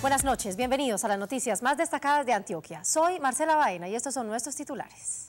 Buenas noches, bienvenidos a las noticias más destacadas de Antioquia. Soy Marcela Baena y estos son nuestros titulares.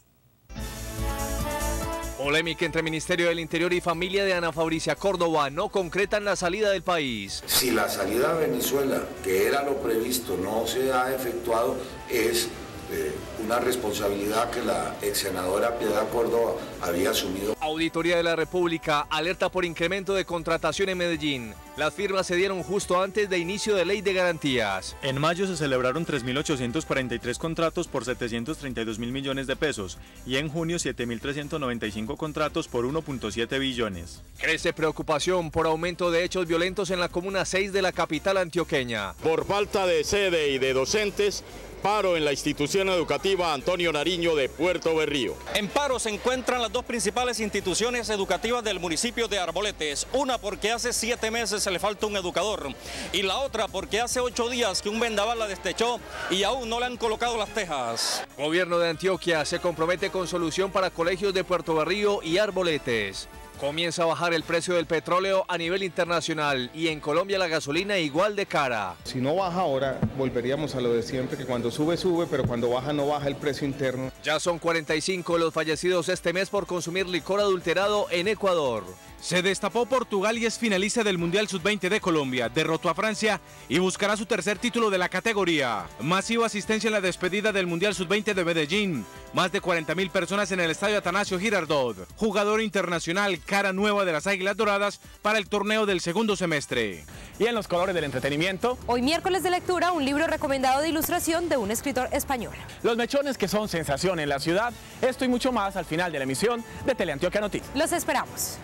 Polémica entre Ministerio del Interior y familia de Ana Fabricia Córdoba no concretan la salida del país. Si la salida a Venezuela, que era lo previsto, no se ha efectuado, es una responsabilidad que la ex senadora Piedad Córdoba había asumido. Auditoría de la República alerta por incremento de contratación en Medellín. Las firmas se dieron justo antes de inicio de ley de garantías. En mayo se celebraron 3.843 contratos por 732.000 millones de pesos y en junio 7.395 contratos por 1.7 billones. Crece preocupación por aumento de hechos violentos en la Comuna 6 de la capital antioqueña. Por falta de sede y de docentes, paro en la institución educativa Antonio Nariño de Puerto Berrío. En paro se encuentran las dos principales instituciones educativas del municipio de Arboletes. Una porque hace 7 meses se le falta un educador y la otra porque hace 8 días que un vendaval la destechó y aún no le han colocado las tejas. Gobierno de Antioquia se compromete con solución para colegios de Puerto Berrío y Arboletes. Comienza a bajar el precio del petróleo a nivel internacional y en Colombia la gasolina igual de cara. Si no baja ahora, volveríamos a lo de siempre, que cuando sube, sube, pero cuando baja no baja el precio interno. Ya son 45 los fallecidos este mes por consumir licor adulterado en Ecuador. Se destapó Portugal y es finalista del Mundial Sub-20 de Colombia. Derrotó a Francia y buscará su tercer título de la categoría. Masiva asistencia en la despedida del Mundial Sub-20 de Medellín. Más de 40.000 personas en el estadio Atanasio Girardot. Jugador internacional, cara nueva de las Águilas Doradas para el torneo del segundo semestre. Y en los colores del entretenimiento, hoy miércoles de lectura, un libro recomendado de ilustración de un escritor español. Los mechones que son sensación en la ciudad. Esto y mucho más al final de la emisión de Teleantioquia Noticias. Los esperamos.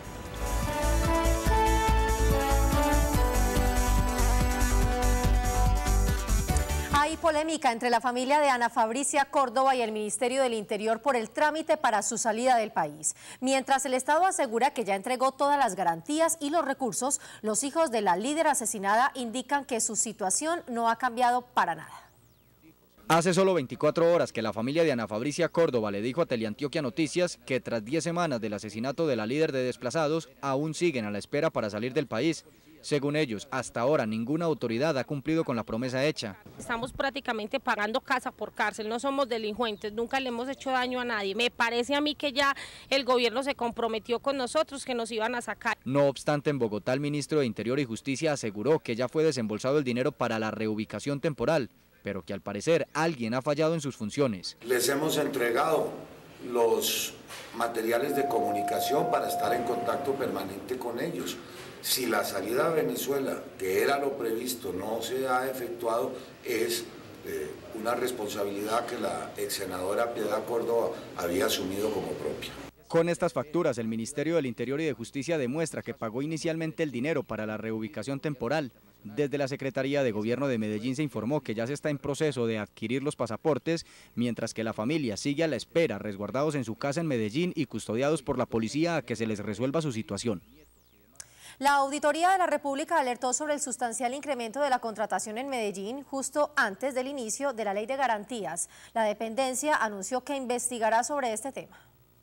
Hay polémica entre la familia de Ana Fabricia Córdoba y el Ministerio del Interior por el trámite para su salida del país. Mientras el Estado asegura que ya entregó todas las garantías y los recursos, los hijos de la líder asesinada indican que su situación no ha cambiado para nada. Hace solo 24 horas que la familia de Ana Fabricia Córdoba le dijo a Teleantioquia Noticias que tras 10 semanas del asesinato de la líder de desplazados, aún siguen a la espera para salir del país. Según ellos, hasta ahora ninguna autoridad ha cumplido con la promesa hecha. Estamos prácticamente pagando casa por cárcel, no somos delincuentes, nunca le hemos hecho daño a nadie. Me parece a mí que ya el gobierno se comprometió con nosotros que nos iban a sacar. No obstante, en Bogotá el ministro de Interior y Justicia aseguró que ya fue desembolsado el dinero para la reubicación temporal, pero que al parecer alguien ha fallado en sus funciones. Les hemos entregado los materiales de comunicación para estar en contacto permanente con ellos. Si la salida a Venezuela, que era lo previsto, no se ha efectuado, es una responsabilidad que la ex senadora Piedad Córdoba había asumido como propia. Con estas facturas, el Ministerio del Interior y de Justicia demuestra que pagó inicialmente el dinero para la reubicación temporal. Desde la Secretaría de Gobierno de Medellín se informó que ya se está en proceso de adquirir los pasaportes, mientras que la familia sigue a la espera, resguardados en su casa en Medellín y custodiados por la policía a que se les resuelva su situación. La Auditoría de la República alertó sobre el sustancial incremento de la contratación en Medellín justo antes del inicio de la Ley de Garantías. La dependencia anunció que investigará sobre este tema.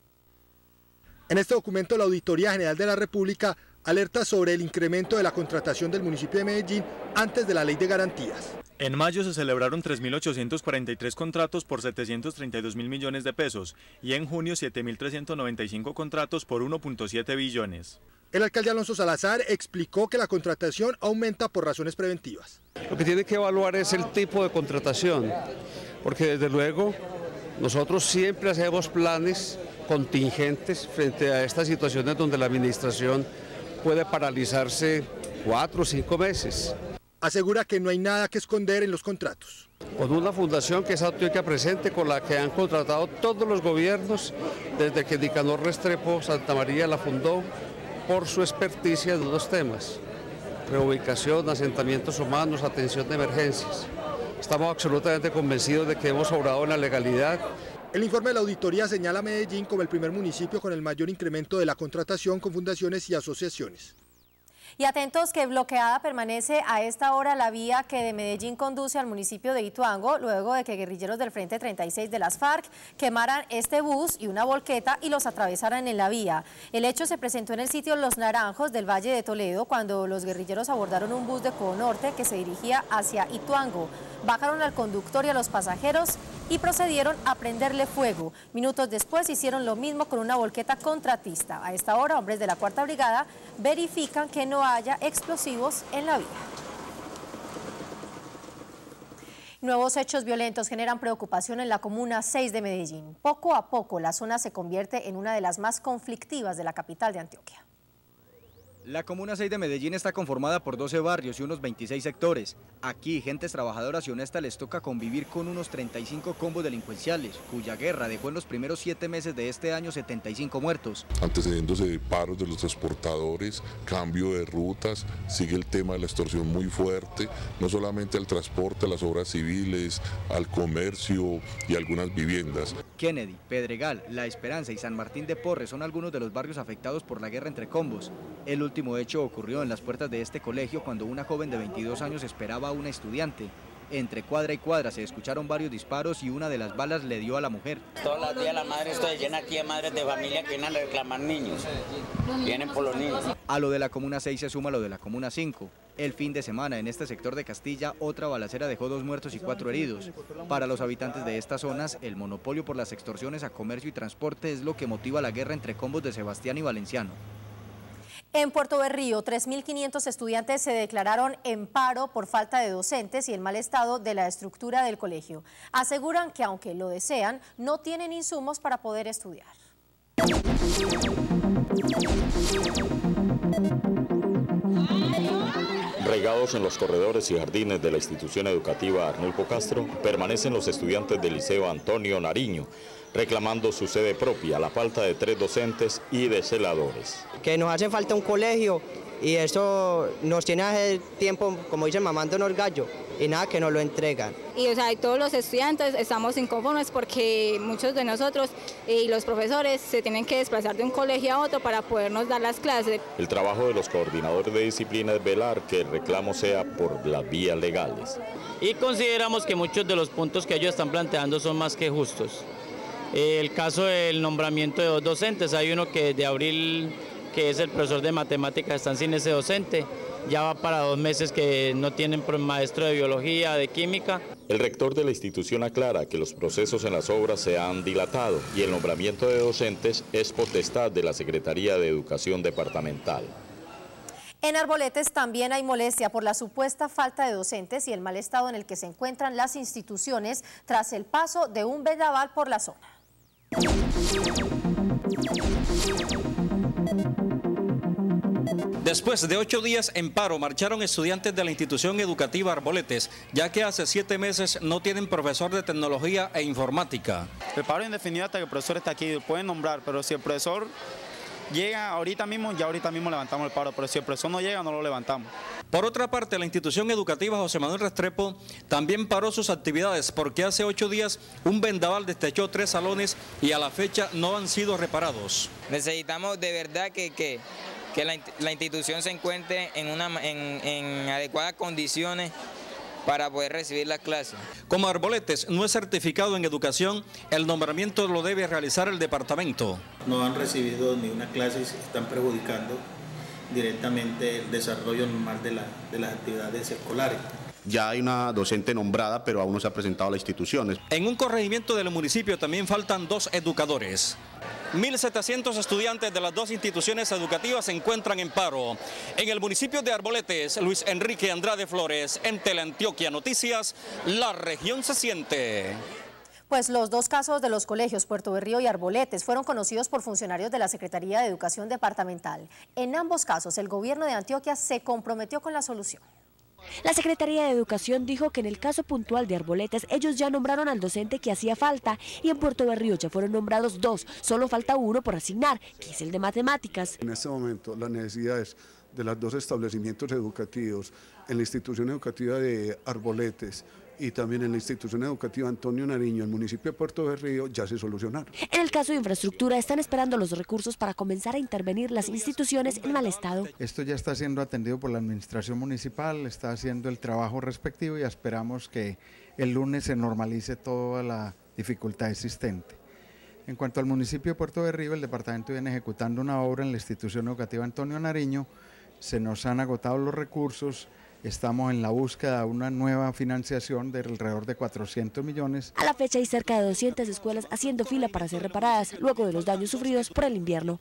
En este documento, la Auditoría General de la República alerta sobre el incremento de la contratación del municipio de Medellín antes de la Ley de Garantías. En mayo se celebraron 3.843 contratos por 732.000 millones de pesos y en junio 7.395 contratos por 1.7 billones. El alcalde Alonso Salazar explicó que la contratación aumenta por razones preventivas. Lo que tiene que evaluar es el tipo de contratación, porque desde luego nosotros siempre hacemos planes contingentes frente a estas situaciones donde la administración puede paralizarse 4 o 5 meses. Asegura que no hay nada que esconder en los contratos. Con una fundación que es Antioquia Presente, con la que han contratado todos los gobiernos, desde que Nicanor Restrepo Santa María la fundó, por su experticia en dos temas: reubicación, asentamientos humanos, atención de emergencias. Estamos absolutamente convencidos de que hemos obrado en la legalidad. El informe de la auditoría señala a Medellín como el primer municipio con el mayor incremento de la contratación con fundaciones y asociaciones. Y atentos que bloqueada permanece a esta hora la vía que de Medellín conduce al municipio de Ituango, luego de que guerrilleros del Frente 36 de las FARC quemaran este bus y una volqueta y los atravesaran en la vía. El hecho se presentó en el sitio Los Naranjos del Valle de Toledo, cuando los guerrilleros abordaron un bus de Conorte que se dirigía hacia Ituango. Bajaron al conductor y a los pasajeros y procedieron a prenderle fuego. Minutos después hicieron lo mismo con una volqueta contratista. A esta hora, hombres de la 4ª Brigada verifican que no haya explosivos en la vía. Nuevos hechos violentos generan preocupación en la Comuna 6 de Medellín. Poco a poco la zona se convierte en una de las más conflictivas de la capital de Antioquia. La Comuna 6 de Medellín está conformada por 12 barrios y unos 26 sectores. Aquí, gentes trabajadoras y honestas les toca convivir con unos 35 combos delincuenciales, cuya guerra dejó en los primeros 7 meses de este año 75 muertos. Antecediéndose de paros de los transportadores, cambio de rutas, sigue el tema de la extorsión muy fuerte, no solamente al transporte, a las obras civiles, al comercio y algunas viviendas. Kennedy, Pedregal, La Esperanza y San Martín de Porres son algunos de los barrios afectados por la guerra entre combos. El último hecho ocurrió en las puertas de este colegio cuando una joven de 22 años esperaba a una estudiante. Entre cuadra y cuadra se escucharon varios disparos y una de las balas le dio a la mujer. Todos los días la madre está llena aquí de madres de familia que vienen a reclamar niños. Vienen por los niños. A lo de la Comuna 6 se suma lo de la Comuna 5. El fin de semana en este sector de Castilla, otra balacera dejó 2 muertos y 4 heridos. Para los habitantes de estas zonas, el monopolio por las extorsiones a comercio y transporte es lo que motiva la guerra entre combos de Sebastián y Valenciano. En Puerto Berrío, 3.500 estudiantes se declararon en paro por falta de docentes y el mal estado de la estructura del colegio. Aseguran que aunque lo desean, no tienen insumos para poder estudiar. Regados en los corredores y jardines de la institución educativa Arnulfo Castro, permanecen los estudiantes del Liceo Antonio Nariño, reclamando su sede propia, la falta de 3 docentes y de celadores. Que nos hace falta un colegio y eso nos tiene hace tiempo, como dicen, mamándonos gallo y nada que nos lo entregan. Y o sea, todos los estudiantes estamos inconformes porque muchos de nosotros y los profesores se tienen que desplazar de un colegio a otro para podernos dar las clases. El trabajo de los coordinadores de disciplina es velar que el reclamo sea por las vías legales. Y consideramos que muchos de los puntos que ellos están planteando son más que justos. El caso del nombramiento de 2 docentes, hay uno que de abril, que es el profesor de matemáticas, están sin ese docente, ya va para 2 meses que no tienen maestro de biología, de química. El rector de la institución aclara que los procesos en las obras se han dilatado y el nombramiento de docentes es potestad de la Secretaría de Educación Departamental. En Arboletes también hay molestia por la supuesta falta de docentes y el mal estado en el que se encuentran las instituciones tras el paso de un vendaval por la zona. Después de 8 días en paro, marcharon estudiantes de la institución educativa Arboletes, ya que hace 7 meses no tienen profesor de tecnología e informática. El paro indefinido hasta que el profesor está aquí, pueden nombrar, pero si el profesor llega ahorita mismo, ya ahorita mismo levantamos el paro, pero si el profesor no llega, no lo levantamos. Por otra parte, la institución educativa José Manuel Restrepo también paró sus actividades porque hace 8 días un vendaval destechó 3 salones y a la fecha no han sido reparados. Necesitamos de verdad que la institución se encuentre en adecuadas condiciones para poder recibir las clases. Como Arboletes no es certificado en educación, el nombramiento lo debe realizar el departamento. No han recibido ni una clase y están perjudicando directamente el desarrollo normal de las actividades escolares. Ya hay una docente nombrada, pero aún no se ha presentado a las instituciones. En un corregimiento del municipio también faltan 2 educadores. 1.700 estudiantes de las 2 instituciones educativas se encuentran en paro. En el municipio de Arboletes, Luis Enrique Andrade Flores, en Teleantioquia Noticias, la región se siente. Pues los 2 casos de los colegios Puerto Berrío y Arboletes fueron conocidos por funcionarios de la Secretaría de Educación Departamental. En ambos casos, el gobierno de Antioquia se comprometió con la solución. La Secretaría de Educación dijo que en el caso puntual de Arboletes ellos ya nombraron al docente que hacía falta y en Puerto Berrío ya fueron nombrados 2, solo falta uno por asignar, que es el de matemáticas. En este momento las necesidades de los 2 establecimientos educativos, en la institución educativa de Arboletes y también en la institución educativa Antonio Nariño, el municipio de Puerto Berrío, ya se solucionaron. En el caso de infraestructura, están esperando los recursos para comenzar a intervenir las instituciones en mal estado. Esto ya está siendo atendido por la administración municipal, está haciendo el trabajo respectivo y esperamos que el lunes se normalice toda la dificultad existente. En cuanto al municipio de Puerto Berrío, el departamento viene ejecutando una obra en la institución educativa Antonio Nariño, se nos han agotado los recursos. Estamos en la búsqueda de una nueva financiación de alrededor de 400 millones. A la fecha hay cerca de 200 escuelas haciendo fila para ser reparadas luego de los daños sufridos por el invierno.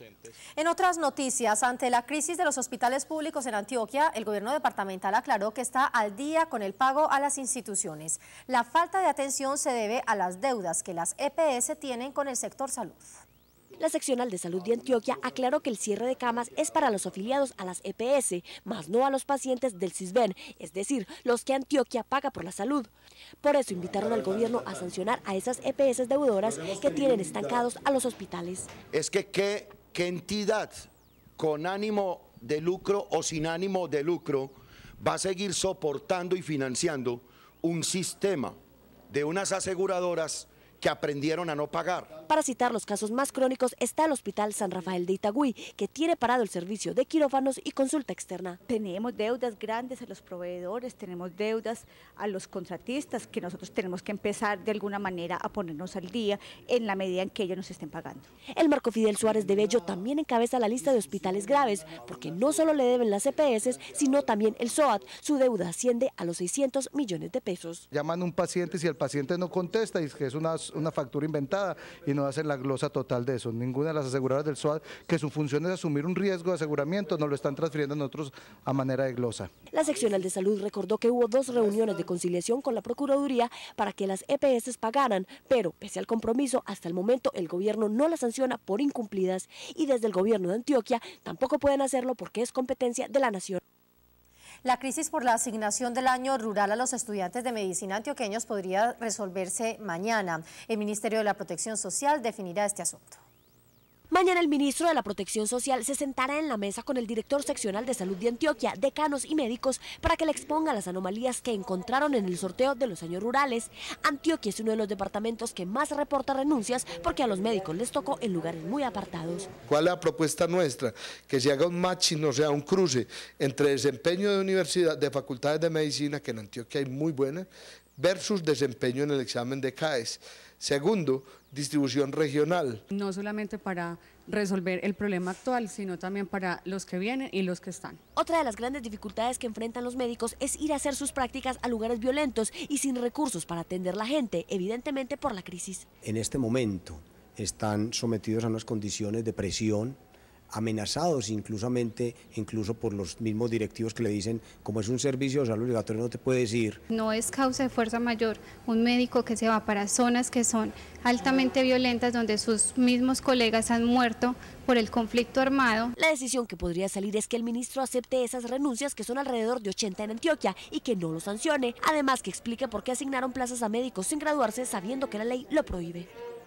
En otras noticias, ante la crisis de los hospitales públicos en Antioquia, el gobierno departamental aclaró que está al día con el pago a las instituciones. La falta de atención se debe a las deudas que las EPS tienen con el sector salud. La seccional de salud de Antioquia aclaró que el cierre de camas es para los afiliados a las EPS, más no a los pacientes del CISBEN, es decir, los que Antioquia paga por la salud. Por eso invitaron al gobierno a sancionar a esas EPS deudoras que tienen estancados a los hospitales. Es que ¿qué entidad con ánimo de lucro o sin ánimo de lucro va a seguir soportando y financiando un sistema de unas aseguradoras que aprendieron a no pagar? Para citar los casos más crónicos está el Hospital San Rafael de Itagüí, que tiene parado el servicio de quirófanos y consulta externa. Tenemos deudas grandes a los proveedores, tenemos deudas a los contratistas, que nosotros tenemos que empezar de alguna manera a ponernos al día en la medida en que ellos nos estén pagando. El Marco Fidel Suárez de Bello también encabeza la lista de hospitales graves, porque no solo le deben las EPS, sino también el SOAT. Su deuda asciende a los 600 millones de pesos. Llaman a un paciente, si el paciente no contesta, y es que es una factura inventada y no hacen la glosa total de eso. Ninguna de las aseguradoras del SOAT, que su función es asumir un riesgo de aseguramiento, nos lo están transfiriendo a nosotros a manera de glosa. La seccional de salud recordó que hubo 2 reuniones de conciliación con la Procuraduría para que las EPS pagaran, pero pese al compromiso, hasta el momento el gobierno no las sanciona por incumplidas y desde el gobierno de Antioquia tampoco pueden hacerlo porque es competencia de la nación. La crisis por la asignación del año rural a los estudiantes de medicina antioqueños podría resolverse mañana. El Ministerio de la Protección Social definirá este asunto. Mañana el ministro de la Protección Social se sentará en la mesa con el director seccional de salud de Antioquia, decanos y médicos para que le exponga las anomalías que encontraron en el sorteo de los años rurales. Antioquia es uno de los departamentos que más reporta renuncias porque a los médicos les tocó en lugares muy apartados. ¿Cuál es la propuesta nuestra? Que se haga un matching, o sea, un cruce entre desempeño de universidad, de facultades de medicina, que en Antioquia hay muy buenas, versus desempeño en el examen de CAES. Segundo, distribución regional. No solamente para resolver el problema actual, sino también para los que vienen y los que están. Otra de las grandes dificultades que enfrentan los médicos es ir a hacer sus prácticas a lugares violentos y sin recursos para atender la gente, evidentemente por la crisis. En este momento están sometidos a unas condiciones de presión, amenazados incluso por los mismos directivos que le dicen, como es un servicio de salud obligatorio no te puedes ir. No es causa de fuerza mayor un médico que se va para zonas que son altamente violentas, donde sus mismos colegas han muerto por el conflicto armado. La decisión que podría salir es que el ministro acepte esas renuncias, que son alrededor de 80 en Antioquia, y que no lo sancione, además que explique por qué asignaron plazas a médicos sin graduarse sabiendo que la ley lo prohíbe.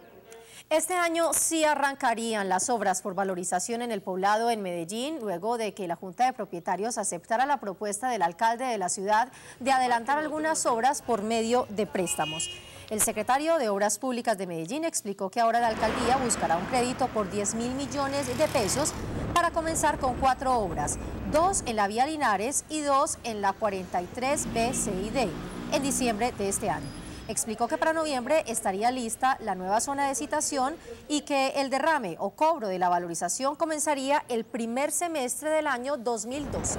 Este año sí arrancarían las obras por valorización en el poblado en Medellín, luego de que la Junta de Propietarios aceptara la propuesta del alcalde de la ciudad de adelantar algunas obras por medio de préstamos. El secretario de Obras Públicas de Medellín explicó que ahora la alcaldía buscará un crédito por 10.000 millones de pesos para comenzar con 4 obras, 2 en la vía Linares y 2 en la 43B, C y D, en diciembre de este año. Explicó que para noviembre estaría lista la nueva zona de citación y que el derrame o cobro de la valorización comenzaría el primer semestre del año 2012.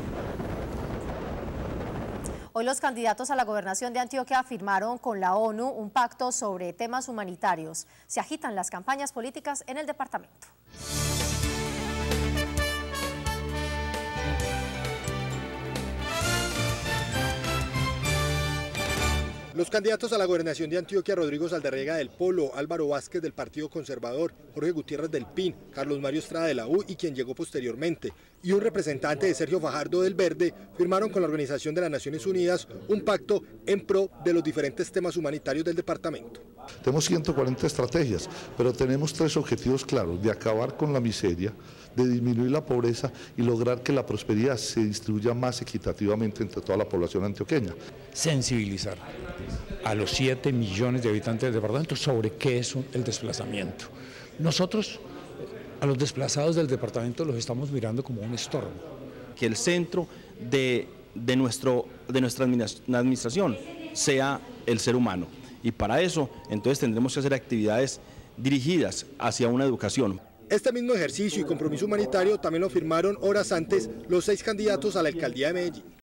Hoy los candidatos a la gobernación de Antioquia firmaron con la ONU un pacto sobre temas humanitarios. Se agitan las campañas políticas en el departamento. Los candidatos a la gobernación de Antioquia, Rodrigo Saldarriaga del Polo, Álvaro Vázquez del Partido Conservador, Jorge Gutiérrez del PIN, Carlos Mario Estrada de la U y quien llegó posteriormente, y un representante de Sergio Fajardo del Verde firmaron con la Organización de las Naciones Unidas un pacto en pro de los diferentes temas humanitarios del departamento. Tenemos 140 estrategias, pero tenemos 3 objetivos claros: de acabar con la miseria, de disminuir la pobreza y lograr que la prosperidad se distribuya más equitativamente entre toda la población antioqueña. Sensibilizar a los 7 millones de habitantes del departamento sobre qué es el desplazamiento. Nosotros a los desplazados del departamento los estamos mirando como un estorbo. Que el centro de nuestra administración sea el ser humano, y para eso entonces tendremos que hacer actividades dirigidas hacia una educación. Este mismo ejercicio y compromiso humanitario también lo firmaron horas antes los 6 candidatos a la alcaldía de Medellín.